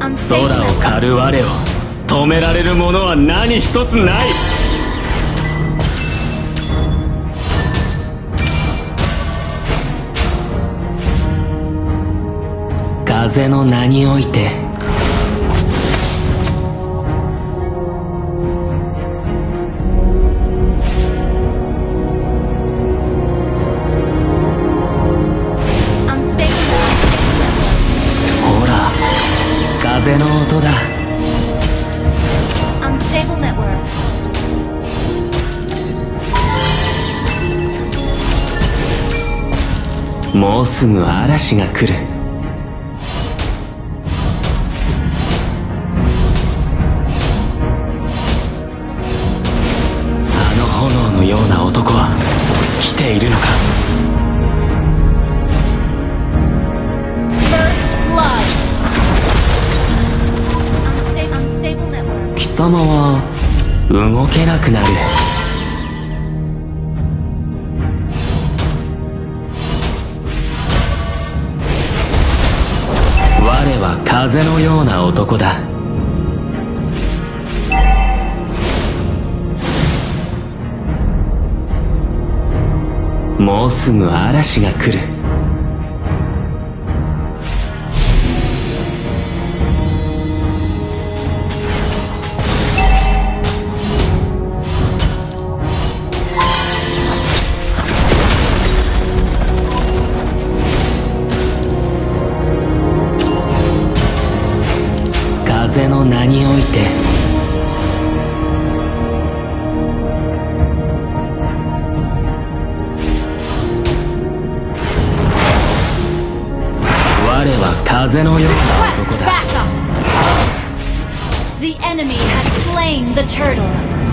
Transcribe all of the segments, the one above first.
空を狩る我を止められるものは何一つない。風の名においてほら風の音だ。もうすぐ嵐が来る。あの炎のような男は来ているのか。貴様は動けなくなる。我は風のような男だ。もうすぐ嵐が来る。風の名において我は風のような男だ。 The enemy has slain the turtle.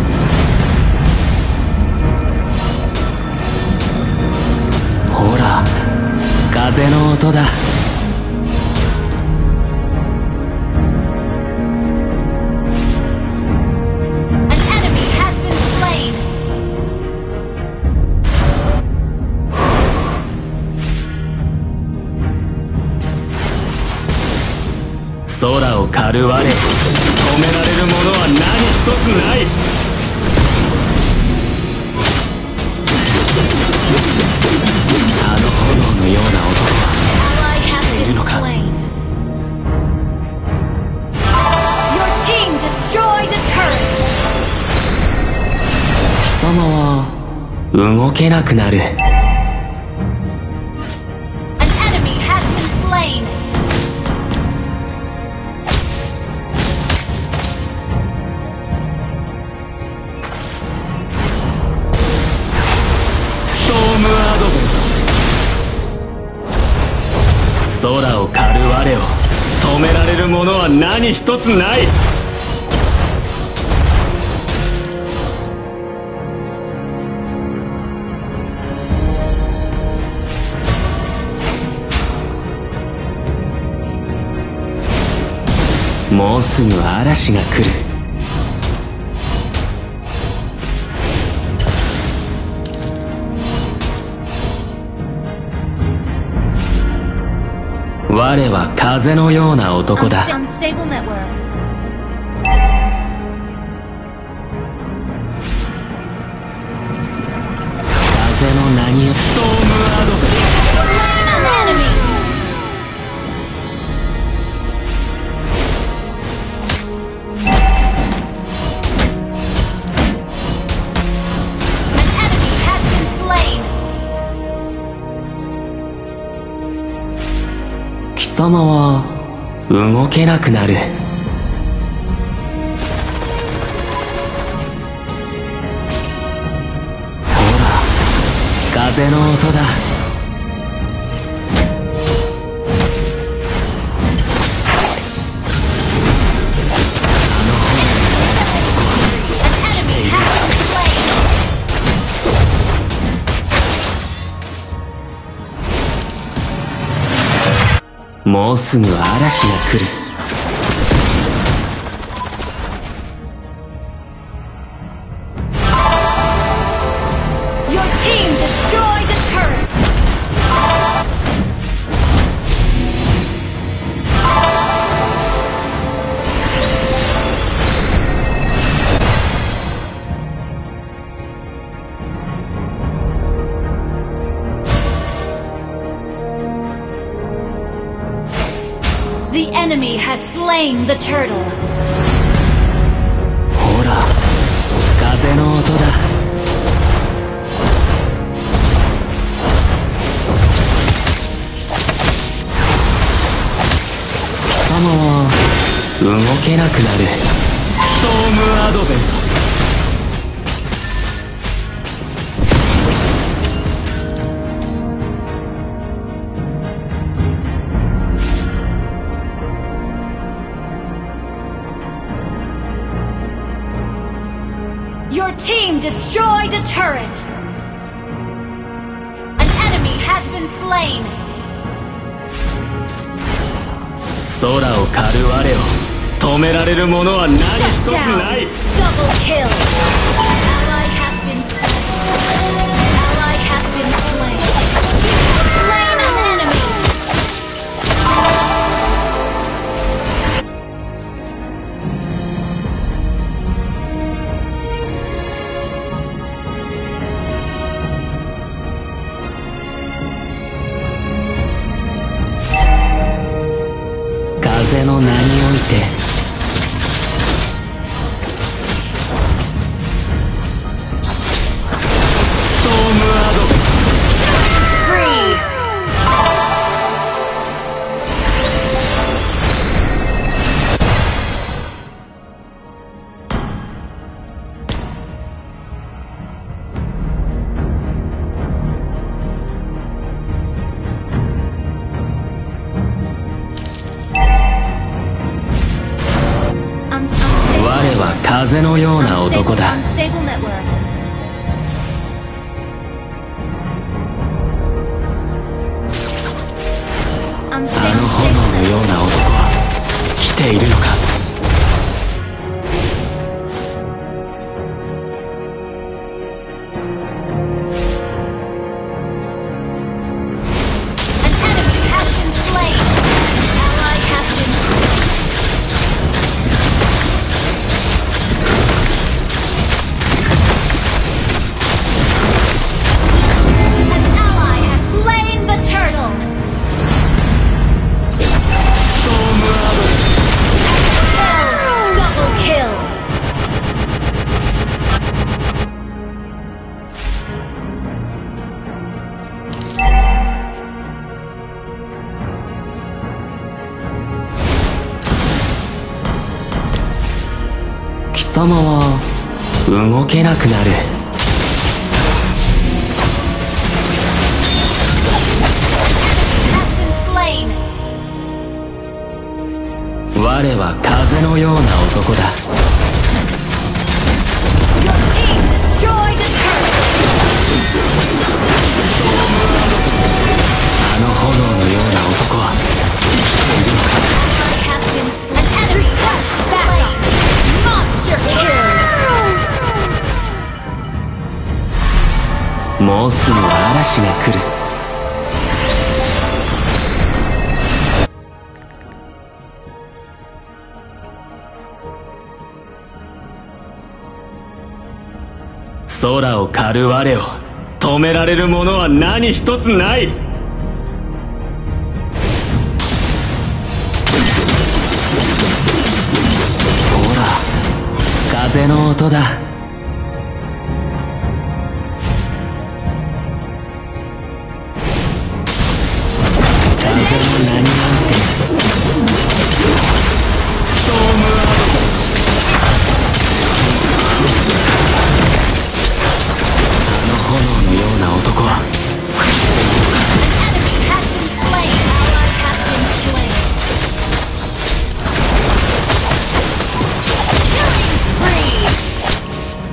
ほら風の音だ。空を狩る我を止められるものは何一つない。あの炎のような男は来ているのか。貴様は動けなくなる。空を狩る我を止められるものは何一つない。もうすぐ嵐が来る。我は風のような男だ。風の名にストームアドブ。貴様は動けなくなる。ほら風の音だ。もうすぐ嵐が来る。 Your team destroyed the turret. 貴 slain the turtle. ほら、風の音だ。貴様は動けなくなる。ストームアドベント。 Your team destroyed a turret! An enemy has been slain! 空を狩る我を止められるものは何一 Shut つ down! ない。 Double kill! Ally has been slain! Ally has been slain! You have slain an enemy! 風の名においてストームアドベント。 Spree! 我は風のような男だ。 Unstable network. あの炎のような男は来ているのか。 An enemy has been slain! An ally has been slain! An ally has slain the turtle! ストームアドベント。 Double kill! 貴様は動けなくなる。 Has been slain! 我は風のような男だ。 Your team destroyed a turret! あの炎のような男は来ているのか。 Ally has been slain! An enemy has slain! Monster kill! もうすぐ嵐が来る。空を狩る我を止められるものは何一つない。ほら、風の音だ。風の名においてストームアドベント。あの炎のような男は Enemy has been slain! Ally has been slain! Killing spree!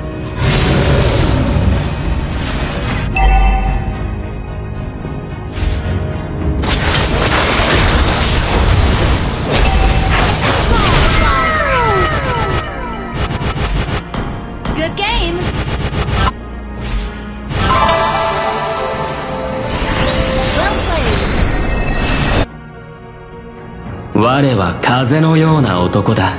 Good game! Well played! 我は風のような男だ。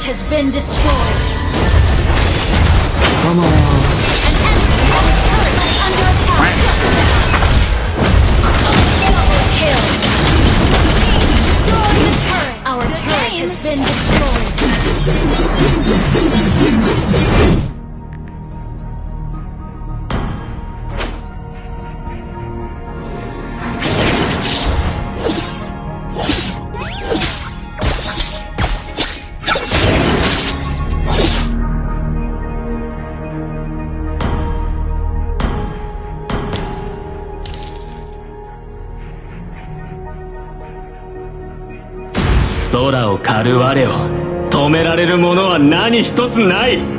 has been destroyed. 貴様は An enemy turret is under attack. Double kill. Destroy the turret. Our turret has been destroyed. 空を狩る我を止められるものは何一つない。